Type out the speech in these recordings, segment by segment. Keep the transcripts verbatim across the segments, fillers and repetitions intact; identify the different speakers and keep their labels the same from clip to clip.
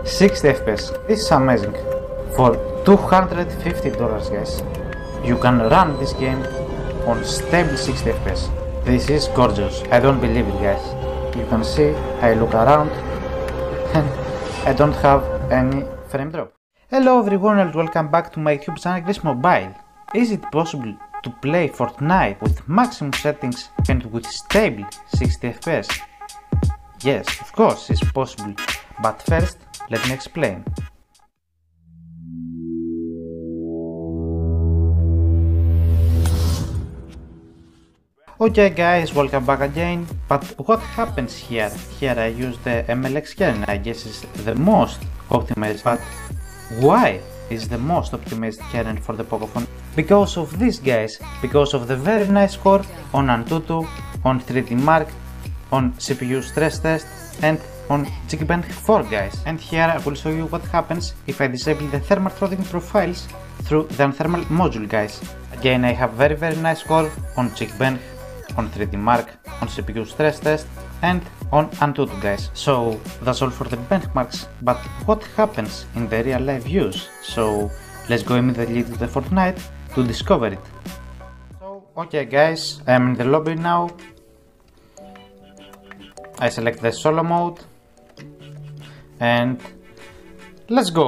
Speaker 1: sixty F P S. This is amazing. For two hundred fifty dollars, guys, you can run this game on stable sixty F P S. This is gorgeous. I don't believe it, guys. You can see I look around and I don't have any frame drop. Hello everyone and welcome back to my YouTube channel Chris Mobile. Is it possible to play Fortnite with maximum settings and with stable sixty F P S? Yes, of course it's possible, but first let me explain. Okay guys, welcome back again, but what happens here? Here I use the M L X kernel, I guess is the most optimized, but why is the most optimized kernel for the Pocophone? Because of this, guys, because of the very nice score on Antutu, on three D Mark, on C P U stress test and on Geekbench four, guys. And here I will show you what happens if I disable the thermal throttling profiles through the thermal module, guys. Again, I have very very nice score on Geekbench, on three D Mark, on C P U stress test and on Antutu, guys. So that's all for the benchmarks, but what happens in the real life use? So let's go immediately to the Fortnite to discover it. So okay guys, I'm in the lobby now. I select the solo mode and let's go.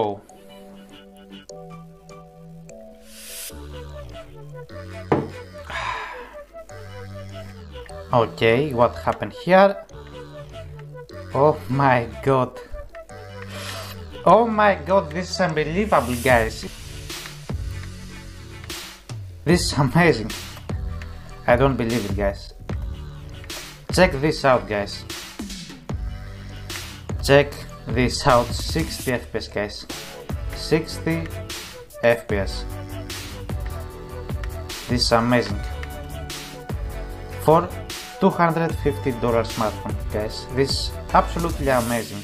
Speaker 1: Okay, what happened here? Oh my god. Oh my god, this is unbelievable, guys. This is amazing. I don't believe it, guys. Check this out, guys. Check this out. sixty F P S, guys. sixty F P S. This is amazing. For two hundred fifty dollars smartphone, guys. This is absolutely amazing.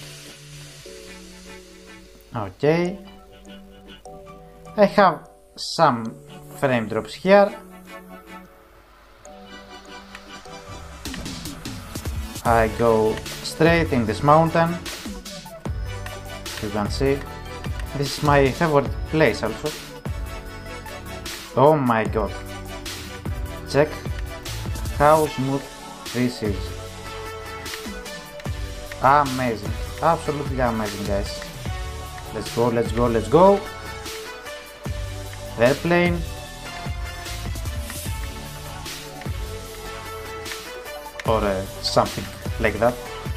Speaker 1: Okay. I have some frame drops here. I go straight in this mountain. You can see. This is my favorite place also. Oh my god. Check how smooth this is. Amazing. Absolutely amazing, guys. Let's go, let's go, let's go. The airplane. Or uh, something like that.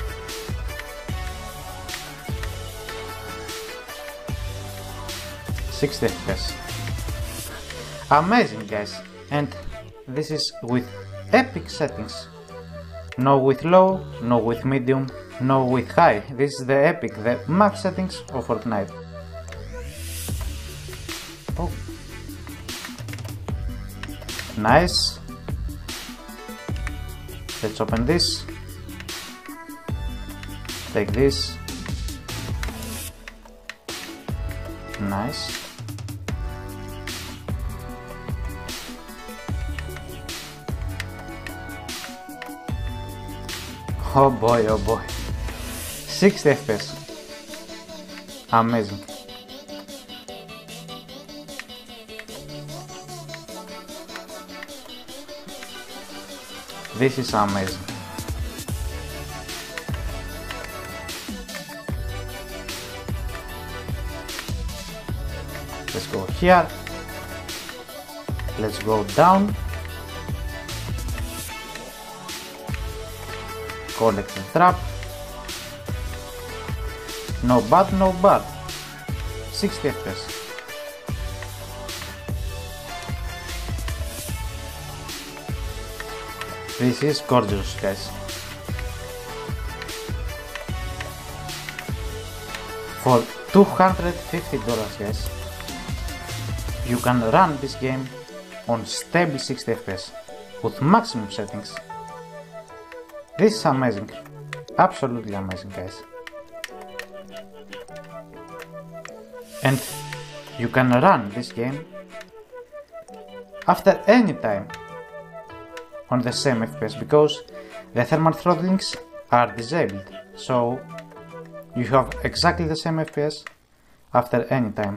Speaker 1: sixty F P S. Amazing, guys. And this is with epic settings. No with low, no with medium, no with high. This is the epic, the max settings of Fortnite. Oh. Nice. Let's open this. Take this. Nice. Oh boy, oh boy. sixty F P S. Amazing. This is amazing. Let's go here. Let's go down. Collect the trap. No bad, no bad. sixty F P S. This is gorgeous, guys. For two hundred fifty dollars, guys, you can run this game on stable sixty F P S with maximum settings. This is amazing. Absolutely amazing, guys. And you can run this game after any time on the same F P S because the thermal throttlings are disabled, so you have exactly the same F P S after any time.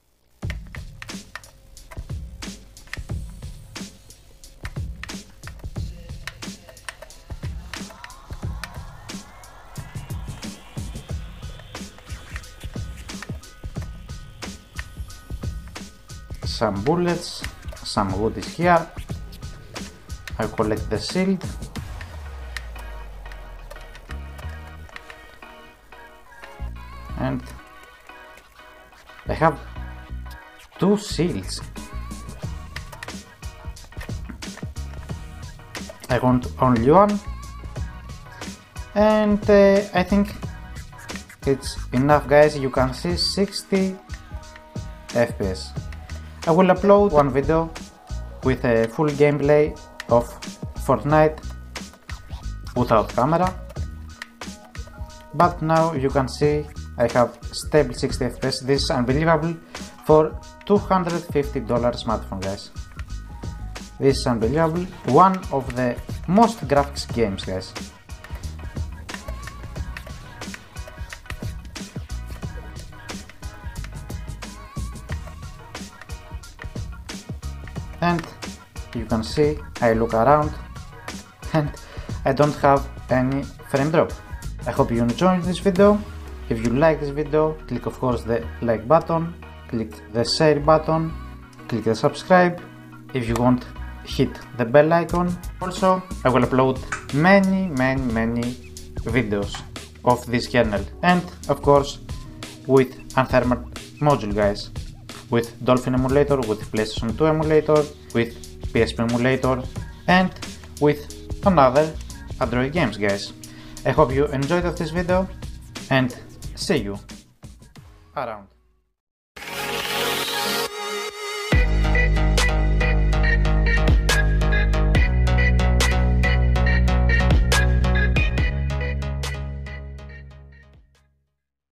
Speaker 1: Some bullets, some wood is here. I collect the shield. And I have two shields. I want only one, and uh, I think it's enough, guys. You can see sixty F P S. I will upload one video with a full gameplay of Fortnite without camera, but now you can see I have stable sixty F P S. This is unbelievable for two hundred fifty dollar smartphone, guys. This is unbelievable. One of the most graphics games, guys. And you can see I look around and I don't have any frame drop. I hope you enjoyed this video. If you like this video, click of course the like button, click the share button, click the subscribe. If you want, hit the bell icon. Also, I will upload many many many videos of this kernel, and of course with Unthermite module, guys, with Dolphin emulator, with PlayStation two emulator, with P S P emulator, and with another Android games, guys. I hope you enjoyed this video, and see you around.